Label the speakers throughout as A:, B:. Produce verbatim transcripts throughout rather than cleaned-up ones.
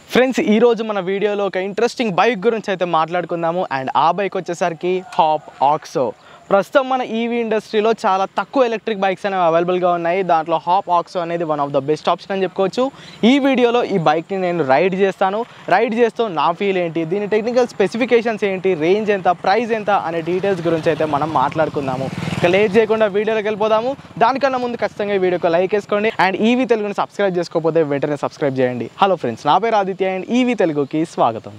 A: Friends ఈ రోజు మన వీడియోలో ఒక ఇంట్రెస్టింగ్ బైక్ గురించి అయితే మాట్లాడుకుందాము అండ్ ఆ బైక్ వచ్చేసరికి హాప్ ఆక్సో. ప్రస్తుతం మన ఈవీ ఇండస్ట్రీలో చాలా తక్కువ ఎలక్ట్రిక్ బైక్స్ అనేవి అవైలబుల్గా ఉన్నాయి. దాంట్లో హాప్ ఆక్సో అనేది one of the best option అని చెప్పుకోవచ్చు. ఈ వీడియోలో ఈ బైక్ని నేను రైడ్ చేస్తాను. రైడ్ చేస్తూ నా ఫీల్ ఏంటి, దీని టెక్నికల్ స్పెసిఫికేషన్స్ ఏంటి, రేంజ్ ఎంత, ప్రైస్ ఎంత అనే డీటెయిల్స్ గురించి అయితే మనం మాట్లాడుకుందాము. ఇక లేట్ చేయకుండా వీడియోలోకి వెళ్ళిపోదాము. దానికన్నా ముందు ఖచ్చితంగా ఈ వీడియోకి లైక్ వేసుకోండి అండ్ ఈవీ తెలుగుని సబ్స్క్రైబ్ చేసుకోకపోతే వెంటనే సబ్స్క్రైబ్ చేయండి. హలో ఫ్రెండ్స్, నా పేరు ఆదిత్య అండ్ ఈవీ తెలుగుకి స్వాగతం.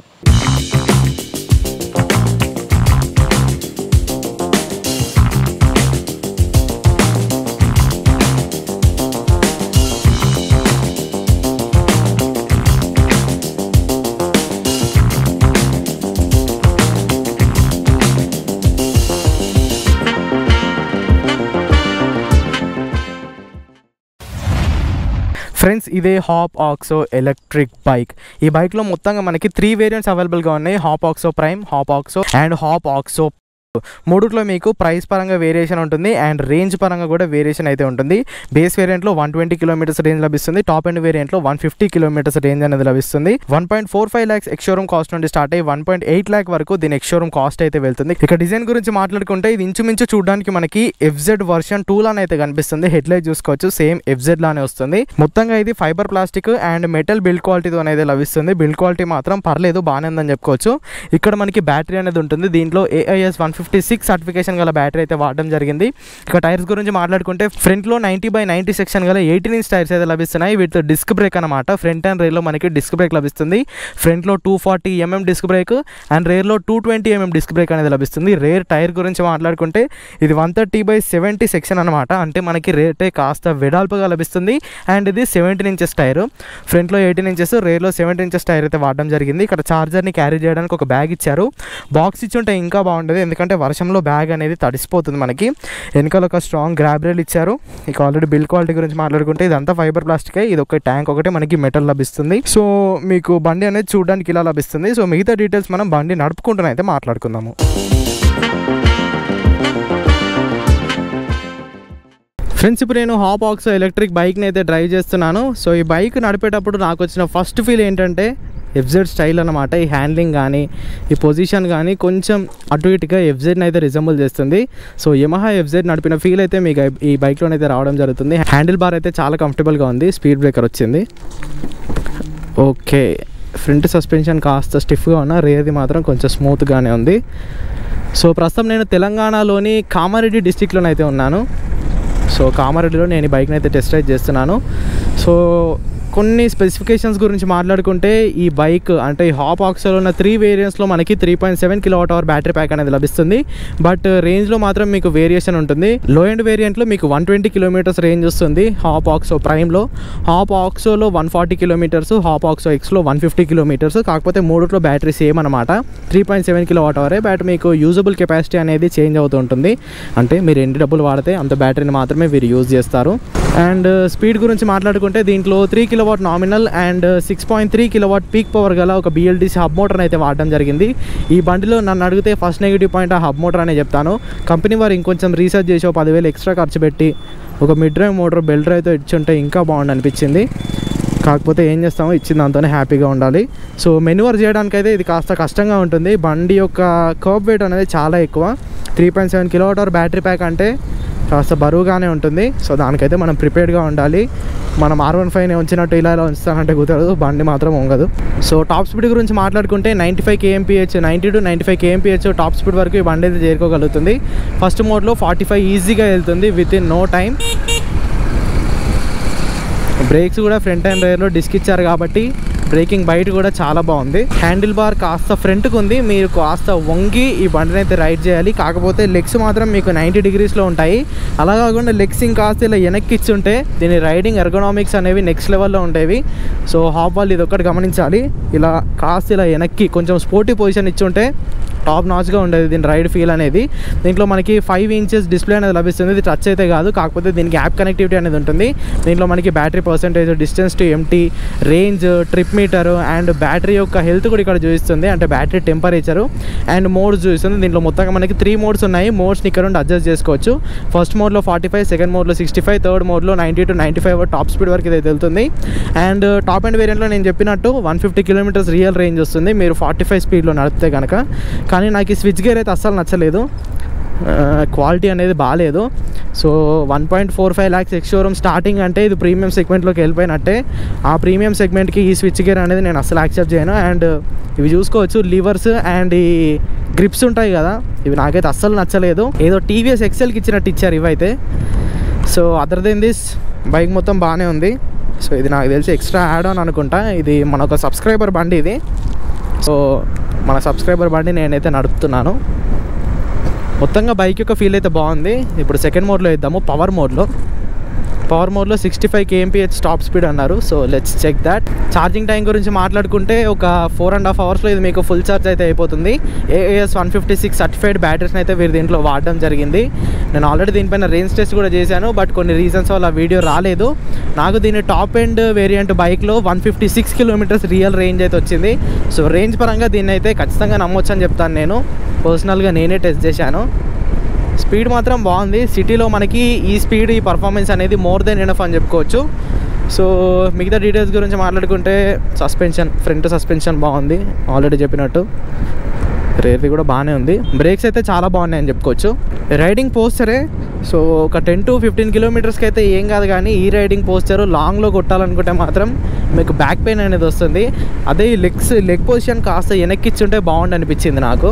A: ఫ్రెండ్స్, ఇదే హాప్ ఆక్సో ఎలక్ట్రిక్ బైక్. ఈ బైక్లో మొత్తంగా మనకి త్రీ వేరియంట్స్ అవైలబుల్గా ఉన్నాయి. Hop Oxo Prime, Hop Oxo and Hop Oxo. మూడుట్లో మీకు ప్రైస్ పరంగా వేరియేషన్ ఉంటుంది అండ్ రేంజ్ పరంగా కూడా వేరియేషన్ అయితే ఉంటుంది. బేస్ వేరియంట్లో వన్ ట్వంటీ కిలోమీటర్స్ రేంజ్ లభిస్తుంది. టాప్ ఎండ్ వేరియంట్లో వన్ ఫిఫ్టీ కిలోమీటర్స్ రేంజ్ అనేది లభిస్తుంది. One point four five lakhs ex showroom cost నుండి స్టార్ట్ అయ్యి వన్ పాయింట్ ఎయిట్ ల్యాక్ వరకు దీని ఎక్స్షోరూమ్ కాస్ట్ అయితే వెళ్తుంది. ఇక డిజైన్ గురించి మాట్లాడుకుంటే ఇది ఇంచుమించు చూడడానికి మనకి ఎఫ్జెడ్ వర్షన్ టూ లానే అయితే కనిపిస్తుంది. హెడ్ లైట్ చూసుకోవచ్చు, సేమ్ ఎఫ్జెడ్ లానే వస్తుంది. మొత్తంగా ఇది fibre plastic and metal build క్వాలిటీతో అనేది లభిస్తుంది. బిల్డ్ క్వాలిటీ మాత్రం పర్లేదు, బాగానే ఉందని చెప్పుకోవచ్చు. ఇక్కడ మనకి బ్యాటరీ అనేది ఉంటుంది. దీంట్లో AIS one fifty six certification గల బ్యాటరీ అయితే వాడడం జరిగింది. ఇక టైర్స్ గురించి మాట్లాడుకుంటే ఫ్రంట్లో నైంటీ బై నైంటీ సెక్షన్ గల ఎయిటీన్ ఇంచ్ టైర్స్ అయితే లభిస్తున్నాయి. విత్ డిస్క్ బ్రేక్ అనమాట. ఫ్రంట్ అండ్ రేర్లో మనకి డిస్క్ బ్రేక్ లభిస్తుంది. ఫ్రంట్లో two forty mm disc brake and రేర్లో two twenty mm disc brake అనేది లభిస్తుంది. రేర్ టైర్ గురించి మాట్లాడుకుంటే ఇది one thirty by seventy section అనమాట. అంటే మనకి రేటే కాస్త వెడల్పుగా లభిస్తుంది అండ్ ఇది సెవెంటీన్ ఇంచెస్ టైర్. ఫ్రంట్లో ఎయిటీన్ ఇంచెస్, రేర్లో సెవెంటీన్ ఇంచెస్ టైర్ అయితే వాడడం జరిగింది. ఇక్కడ చార్జర్ని క్యారీ చేయడానికి ఒక బ్యాగ్ ఇచ్చారు. బాక్స్ ఇచ్చి ఉంటే ఇంకా బాగుండేది, ఎందుకంటే వర్షంలో బ్యాగ్ అనేది తడిసిపోతుంది మనకి. వెనకాల ఒక స్ట్రాంగ్ గ్రాబ్ రైల్ ఇచ్చారు. ఇక ఆల్రెడీ బిల్డ్ క్వాలిటీ గురించి మాట్లాడుకుంటే ఇదంతా ఫైబర్ ప్లాస్టిక్. ఇది ఒక ట్యాంక్ ఒకటి మనకి మెటల్ లభిస్తుంది. సో మీకు బండి అనేది చూడడానికి ఇలా లభిస్తుంది. సో మిగతా డీటెయిల్స్ మనం బండి నడుపుకుంటూనే అయితే మాట్లాడుకుందాము. ఫ్రెండ్స్, ఇప్పుడు నేను హాప్ ఆక్సో ఎలక్ట్రిక్ బైక్ని అయితే డ్రైవ్ చేస్తున్నాను. సో ఈ బైక్ నడిపేటప్పుడు నాకు వచ్చిన ఫస్ట్ ఫీల్ ఏంటంటే ఎఫ్జెడ్ స్టైల్ అనమాట. ఈ హ్యాండ్లింగ్ కానీ ఈ పొజిషన్ కానీ కొంచెం అటు ఇటుగా ఎఫ్జెడ్ని అయితే రిజెంబుల్ చేస్తుంది. సో యమహా ఎఫ్జెడ్ నడిపిన ఫీల్ అయితే మీకు ఈ బైక్లోనైతే రావడం జరుగుతుంది. హ్యాండిల్ బార్ అయితే చాలా కంఫర్టబుల్గా ఉంది. స్పీడ్ బ్రేకర్ వచ్చింది. ఓకే, ఫ్రంట్ సస్పెన్షన్ కాస్త స్టిఫ్గా ఉన్న, రేర్ది మాత్రం కొంచెం స్మూత్గానే ఉంది. సో ప్రస్తుతం నేను తెలంగాణలోని కామారెడ్డి డిస్టిక్లోనైతే ఉన్నాను. సో కామారెడ్డిలో నేను ఈ బైక్ని అయితే టెస్ట్ రైడ్ చేస్తున్నాను. సో కొన్ని స్పెసిఫికేషన్స్ గురించి మాట్లాడుకుంటే ఈ బైక్ అంటే ఈ హాప్ ఆక్సోలో ఉన్న త్రీ వేరియంట్స్లో మనకి three point seven kilowatt hour battery pack అనేది లభిస్తుంది. బట్ రేంజ్లో మాత్రం మీకు వేరియేషన్ ఉంటుంది. లో ఎండ్ వేరియంట్లో మీకు వన్ ట్వంటీ కిలోమీటర్స్ రేంజ్ వస్తుంది హాప్ ఆక్సో ప్రైమ్లో. హాప్ ఆక్సోలో one forty kilometres, Hop Oxo ఎక్స్లో వన్ ఫిఫ్టీ కిలోమీటర్స్. కాకపోతే మూడుట్లో బ్యాటరీ సేమ్ అనమాట. త్రీ పాయింట్ సెవెన్ కిలోవాట్ అవరే. బట్ మీకు యూజబుల్ కెపాసిటీ అనేది చేంజ్ అవుతూ ఉంటుంది. అంటే మీరు ఎన్ని డబ్బులు వాడితే అంత బ్యాటరీని మాత్రమే మీరు యూజ్ చేస్తారు. అండ్ స్పీడ్ గురించి మాట్లాడుకుంటే దీంట్లో three kilowatt nominal and six point three kilowatt peak power గల ఒక బిఎల్డిసి హబ్ మోటార్ అయితే వాడడం జరిగింది. ఈ బండిలో నన్ను అడిగితే ఫస్ట్ నెగిటివ్ పాయింట్ ఆ హబ్ మోటార్ అనే చెప్తాను. కంపెనీ వారు ఇంకొంచెం రీసెర్చ్ చేసి పదివేలు ఎక్స్ట్రా ఖర్చు పెట్టి ఒక మిడ్ డ్రైవ్ మోటార్ బెల్ట్ డ్రైవ్తో ఇచ్చుంటే ఇంకా బాగుండి అనిపించింది. కాకపోతే ఏం చేస్తామో ఇచ్చిన దాంతోనే హ్యాపీగా ఉండాలి. సో మెన్యూవర్ చేయడానికైతే ఇది కాస్త కష్టంగా ఉంటుంది. బండి యొక్క కర్బ్ వెయిట్ అనేది చాలా ఎక్కువ. Three point seven kilowatt hour battery pack అంటే కాస్త బరువుగానే ఉంటుంది. సో దానికైతే మనం ప్రిపేర్డ్గా ఉండాలి. మనం ఆర్ వన్ ఫైవ్ని ఉంచినట్టు ఇలా ఇలా ఉంచుతానంటే కుదరదు, బండి మాత్రం వంగదు. సో టాప్ స్పీడ్ గురించి మాట్లాడుకుంటే ninety five KMPH ninety to ninety five KMPH top speed వరకు ఈ బండి అయితే చేరుకోగలుగుతుంది. ఫస్ట్ మోడ్లో ఫార్టీ ఫైవ్ ఈజీగా వెళ్తుంది within no time. Brakes కూడా ఫ్రంట్ అండ్ రేర్లో డిస్క్ ఇచ్చారు కాబట్టి బ్రేకింగ్ బైట్ కూడా చాలా బాగుంది. హ్యాండిల్ బార్ కాస్త ఫ్రంట్కి ఉంది. మీరు కాస్త వంగి ఈ బండిని అయితే రైడ్ చేయాలి. కాకపోతే లెగ్స్ మాత్రం మీకు నైంటీ డిగ్రీస్లో ఉంటాయి. అలా కాకుండా లెగ్స్ ఇంకాస్త ఇలా వెనక్కి ఇచ్చుంటే దీని రైడింగ్ ఎర్గనామిక్స్ అనేవి నెక్స్ట్ లెవెల్లో ఉండేవి. సో హాప్ వాళ్ళు ఇది ఒక్కటి గమనించాలి. ఇలా కాస్త ఇలా వెనక్కి కొంచెం స్పోర్టీ పొజిషన్ ఇచ్చుంటే టాప్ నాచ్గా ఉండేది దీని రైడ్ ఫీల్ అనేది. దీంట్లో మనకి ఫైవ్ ఇంచెస్ డిస్ప్లే అనేది లభిస్తుంది. ఇది టచ్ అయితే కాదు, కాకపోతే దీనికి యాప్ కనెక్టివిటీ అనేది ఉంటుంది. దీంట్లో మనకి battery percentage, distance to empty, range, trip meter and battery యొక్క హెల్త్ కూడా ఇక్కడ చూపిస్తుంది, అంటే బ్యాటరీ టెంపరేచరు అండ్ మోడ్స్ చూపిస్తుంది. దీంట్లో మొత్తంగా మనకి త్రీ మోడ్స్ ఉన్నాయి. మోడ్స్ని ఇక్కడ నుండి అడ్జస్ట్ చేసుకోవచ్చు. ఫస్ట్ మోడ్లో ఫార్టీ ఫైవ్, సెకండ్ మోడ్లో సిక్స్టీ ఫైవ్, థర్డ్ మోడ్లో ninety to ninety five top speed వరకు ఇది వెళ్తుంది. అండ్ టాప్ అండ్ వేరియంట్లో నేను చెప్పినట్టు one fifty kilometres real range వస్తుంది మీరు ఫార్టీ ఫైవ్ స్పీడ్లో నడిపితే కనుక. కానీ నాకు ఈ స్విచ్ గేర్ అయితే అస్సలు నచ్చలేదు, క్వాలిటీ అనేది బాగాలేదు. So one point four five lakhs ex showroom starting అంటే ఇది ప్రీమియం సెగ్మెంట్లోకి వెళ్ళిపోయినట్టే. ఆ ప్రీమియం సెగ్మెంట్కి ఈ స్విచ్ గేర్ అనేది నేను అస్సలు యాక్సెప్ట్ చేయను. అండ్ ఇవి చూసుకోవచ్చు, లివర్స్ అండ్ ఈ గ్రిప్స్ ఉంటాయి కదా, ఇవి నాకైతే అస్సలు నచ్చలేదు. ఏదో టీవీఎస్ ఎక్సెల్కి ఇచ్చినట్టు ఇచ్చారు ఇవైతే. So other than this bike మొత్తం బాగానే ఉంది. సో ఇది నాకు తెలిసి ఎక్స్ట్రా యాడ్ ఆన్ అనుకుంటా. ఇది మన ఒక సబ్స్క్రైబర్ బండి ఇది. సో మన సబ్స్క్రైబర్ బండి నేనైతే నడుపుతున్నాను. మొత్తంగా బైక్ యొక్క ఫీల్ అయితే బాగుంది. ఇప్పుడు సెకండ్ మోడ్లో ఇద్దాము, పవర్ మోడ్లో. పవర్ మోడ్లో sixty five KMPH top speed అన్నారు. So let's check that. Charging time గురించి మాట్లాడుకుంటే ఒక ఫోర్ అండ్ హాఫ్ అవర్స్లో ఇది మీకు ఫుల్ ఛార్జ్ అయితే అయిపోతుంది. AIS one fifty six certified బ్యాటరీస్ని అయితే వీరు దీంట్లో వాడడం జరిగింది. నేను ఆల్రెడీ దీనిపైన రేంజ్ టెస్ట్ కూడా చేశాను, బట్ కొన్ని రీజన్స్ వల్ల వీడియో రాలేదు. నాకు దీని టాప్ ఎండ్ వేరియంట్ బైక్లో one fifty six kilometres real range అయితే వచ్చింది. సో రేంజ్ పరంగా దీన్ని అయితే ఖచ్చితంగా నమ్మొచ్చు అని చెప్తాను. నేను పర్సనల్గా నేనే టెస్ట్ చేశాను. స్పీడ్ మాత్రం బాగుంది. సిటీలో మనకి ఈ స్పీడ్, ఈ పర్ఫార్మెన్స్ అనేది మోర్ దెన్ ఎనఫ్ అని చెప్పుకోవచ్చు. సో మిగతా డీటెయిల్స్ గురించి మాట్లాడుకుంటే సస్పెన్షన్, ఫ్రంట్ సస్పెన్షన్ బాగుంది ఆల్రెడీ చెప్పినట్టు. రేర్ది కూడా బాగానే ఉంది. బ్రేక్స్ అయితే చాలా బాగున్నాయి అని చెప్పుకోవచ్చు. రైడింగ్ పోస్చరే సో ఒక టెన్ టు ఫిఫ్టీన్ కిలోమీటర్స్కి అయితే ఏం కాదు, కానీ ఈ రైడింగ్ పోస్చరు లాంగ్లో కొట్టాలనుకుంటే మాత్రం మీకు బ్యాక్ పెయిన్ అనేది వస్తుంది. అదే ఈ లెగ్స్ లెగ్ పొజిషన్ కాస్త వెనక్కిచ్చుంటే బాగుండు అనిపించింది నాకు.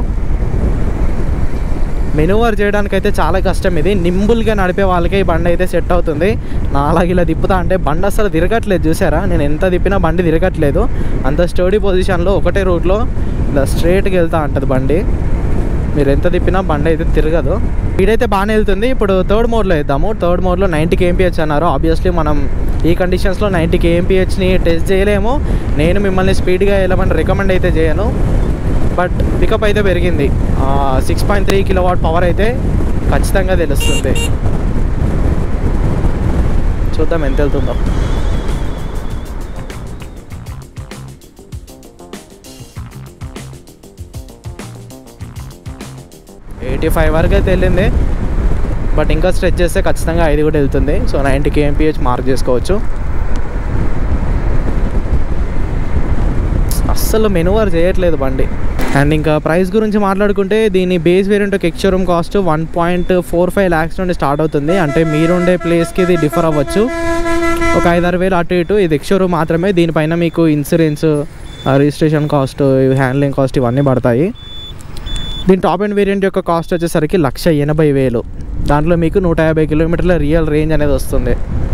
A: మెనూవర్ చేయడానికైతే చాలా కష్టం. ఇది నింబుల్గా నడిపే వాళ్ళకే ఈ బండి అయితే సెట్ అవుతుంది. నా అలాగే ఇలా తిప్పుతా అంటే బండి అసలు తిరగట్లేదు, చూసారా? నేను ఎంత తిప్పినా బండి తిరగట్లేదు. అంత స్టడీ పొజిషన్లో ఒకటే రూట్లో ఇలా స్ట్రైట్గా వెళ్తా ఉంటుంది బండి. మీరు ఎంత తిప్పినా బండి అయితే తిరగదు. స్పీడ్ అయితే బాగానే వెళ్తుంది. ఇప్పుడు థర్డ్ మోడ్లో వేద్దాము. థర్డ్ మోడ్లో నైంటీ కేఎంపీహెచ్ అన్నారు. ఆబ్వియస్లీ మనం ఈ కండిషన్స్లో నైంటీ కేఎంపీహెచ్ని టెస్ట్ చేయలేము. నేను మిమ్మల్ని స్పీడ్గా వెళ్ళమని రికమెండ్ అయితే చేయను, బట్ పికప్ అయితే పెరిగింది. Six point three kilo watt power అయితే ఖచ్చితంగా తెలుస్తుంది. చూద్దాం ఎంత వెళ్తుందో. ఎయిటీ ఫైవ్ వరకు అయితే వెళ్ళింది, బట్ ఇంకా స్ట్రెచ్ చేస్తే ఖచ్చితంగా ఐదు కూడా వెళ్తుంది. సో నైంటీ కేఎంపీహెచ్ మార్క్ చేసుకోవచ్చు. అస్సలు మెనూవర్ చేయట్లేదు బండి. అండ్ ఇంకా ప్రైస్ గురించి మాట్లాడుకుంటే దీని బేస్ వేరియంట్ ఒక ex showroom cost one point four five lakhs నుండి స్టార్ట్ అవుతుంది. అంటే మీరుండే ప్లేస్కి ఇది డిఫర్ అవ్వచ్చు, ఒక ఐదారు వేలు అటు ఇటు. ఇది ఎక్స్ షోరూమ్ మాత్రమే. దీనిపైన మీకు insurance, registration cost, handling cost ఇవన్నీ పడతాయి. దీని టాప్ అండ్ వేరియంట్ యొక్క కాస్ట్ వచ్చేసరికి లక్ష ఎనభై వేలు. దాంట్లో మీకు నూట యాభై కిలోమీటర్ల రియల్ రేంజ్ అనేది వస్తుంది.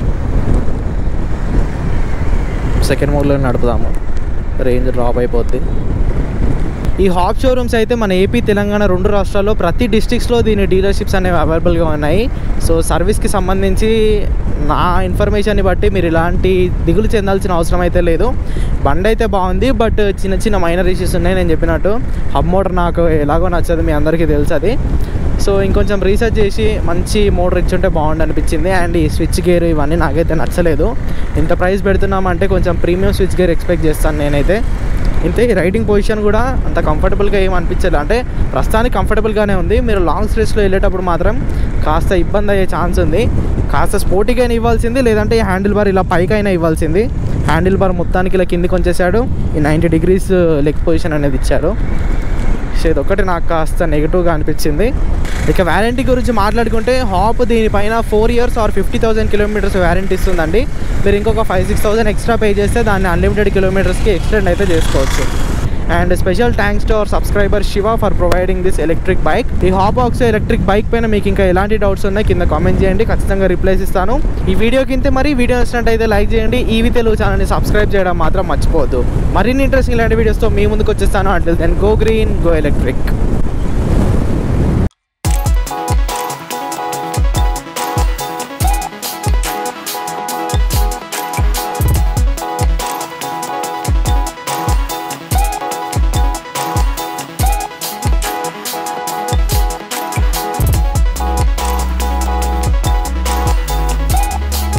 A: సెకండ్ మోడ్లో నడుపుదాము, రేంజ్ డ్రాప్ అయిపోద్ది. ఈ హాప్ షోరూమ్స్ అయితే మన ఏపీ, తెలంగాణ రెండు రాష్ట్రాల్లో ప్రతి డిస్ట్రిక్ట్స్లో దీని డీలర్షిప్స్ అనేవి అవైలబుల్గా ఉన్నాయి. సో సర్వీస్కి సంబంధించి నా ఇన్ఫర్మేషన్ని బట్టి మీరు ఇలాంటి దిగులు చెందాల్సిన అవసరం అయితే లేదు. బండి అయితే బాగుంది, బట్ చిన్న చిన్న మైనర్ ఇష్యూస్ ఉన్నాయి. నేను చెప్పినట్టు హబ్ మోటార్ నాకు ఎలాగో నచ్చదు, మీ అందరికీ తెలుసు అది. సో ఇంకొంచెం రీసెర్చ్ చేసి మంచి మోటార్ ఇచ్చుంటే బాగుండు అనిపించింది. అండ్ ఈ స్విచ్ గేర్ ఇవన్నీ నాకైతే నచ్చలేదు. ఇంత ప్రైస్ పెడుతున్నామంటే కొంచెం ప్రీమియం స్విచ్ గేర్ ఎక్స్పెక్ట్ చేస్తాను నేనైతే. ఇంతే. రైడింగ్ పొజిషన్ కూడా అంత కంఫర్టబుల్గా ఏం అనిపించలేదు. అంటే ప్రస్తుతానికి కంఫర్టబుల్గానే ఉంది. మీరు లాంగ్ స్ట్రెచ్లో వెళ్ళేటప్పుడు మాత్రం కాస్త ఇబ్బంది అయ్యే ఛాన్స్ ఉంది. కాస్త స్పోర్టీగా అయినా ఇవ్వాల్సింది, లేదంటే ఈ హ్యాండిల్ బార్ ఇలా పైకైనా ఇవ్వాల్సింది. హ్యాండిల్ బార్ మొత్తానికి ఇలా కిందికి వచ్చేసాడు. ఈ నైంటీ డిగ్రీస్ లెగ్ పొజిషన్ అనేది ఇచ్చారు. సో ఇది ఒకటి నాకు కాస్త నెగిటివ్గా అనిపించింది. ఇక వ్యారంటీ గురించి మాట్లాడుకుంటే హాప్ దీనిపైన four years or fifty thousand kilometres warranty ఇస్తుందండి. మీరు ఇంకొక five six thousand extra pay చేస్తే దాన్ని అన్లిమిటెడ్ కిలోమీటర్స్కి ఎక్స్టెండ్ అయితే చేసుకోవచ్చు. And special thanks to our subscriber Shiva for providing this electric bike. ఈ హాప్ ఆక్సో ఎలక్ట్రిక్ బైక్ పైన మీకు ఇంకా ఎలాంటి డౌట్స్ ఉన్నాయి కింద కామెంట్ చేయండి, ఖచ్చితంగా రిప్లైస్ ఇస్తాను. ఈ వీడియో కింద మరి వీడియో నచ్చినట్టయితే లైక్ చేయండి. ఈవీ తెలుగు ఛానల్ని సబ్స్క్రైబ్ చేయడం మాత్రం మర్చిపోవద్దు. మరిన్ని ఇంట్రెస్టింగ్ ఇలాంటి వీడియోస్తో మీ ముందుకు వచ్చేస్తాను. Until then go green, go electric.